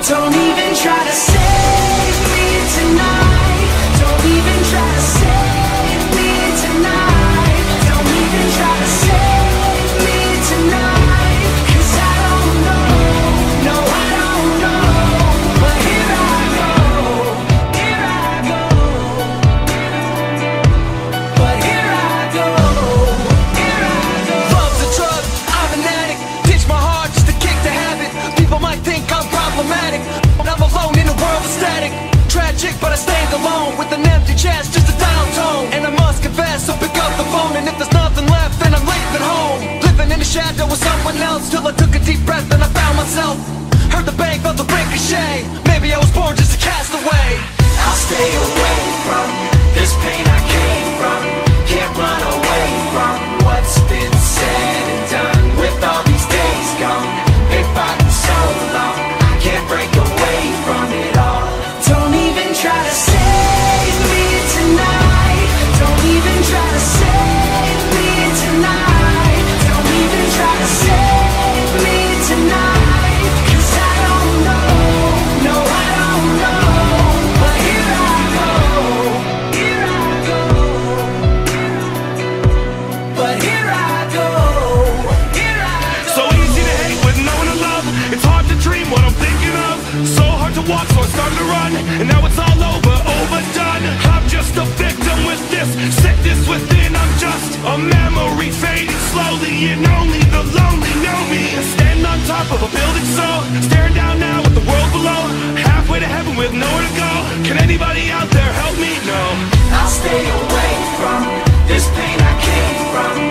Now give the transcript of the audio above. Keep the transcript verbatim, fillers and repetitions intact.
Don't even try to save me tonight. Don't even try to save me tonight. Don't even try to save me tonight. 'Cause I don't know, no I don't know. But here I go, here I go. But here I go, here I go. Love's a drug, I'm an addict. Ditch my heart just to kick the habit. People might think I'm problematic, but I'm alone in a world of static. Tragic, but I stayed alone with an empty chest, just a dial tone. And I must confess, so pick up the phone. And if there's nothing left, then I'm leaving home. Living in the shadow with someone else, till I took a deep breath and I found myself. Heard the bang, felt the ricochet. Maybe I was born just a castaway. I'll stay away from this pain I came from. Can't run away from what's been said and done. With all these days gone, been fighting so long, I can't break away from it all. Don't even try to save me tonight. Don't even try to save me tonight. Don't even try to save me tonight. 'Cause I don't know, no I don't know. But here I go, here I go. But here I go, here I go. So easy to hate with no one to love. It's hard to dream what I'm thinking of. So hard to walk, so I started to run. And now it's all over, overdone. I'm just a victim with this sickness within. I'm just a memory fading slowly. And only the lonely know me. Standing on top of a building so, staring down now at the world below. Halfway to heaven with nowhere to go. Can anybody out there help me? No. I'll stay away from this pain I came from.